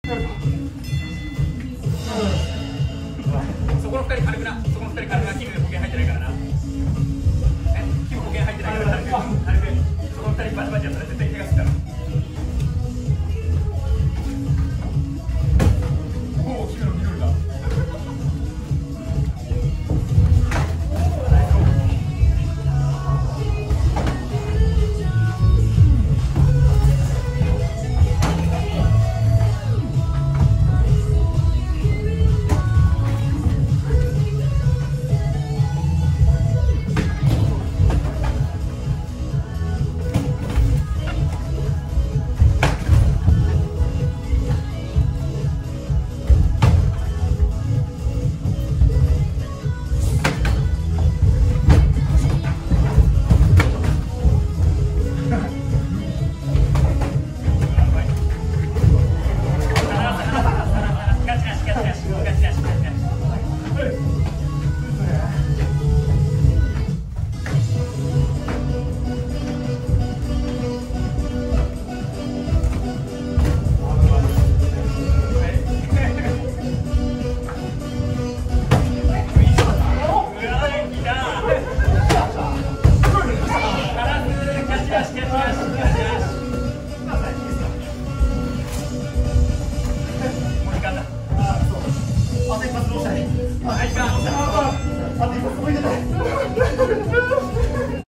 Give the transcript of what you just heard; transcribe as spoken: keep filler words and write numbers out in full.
そこの二人軽くな、そこの二人軽くな、キムで保険入ってないからな。え、キム保険入ってないから軽く、軽く、そこの二人バチバチやったら絶対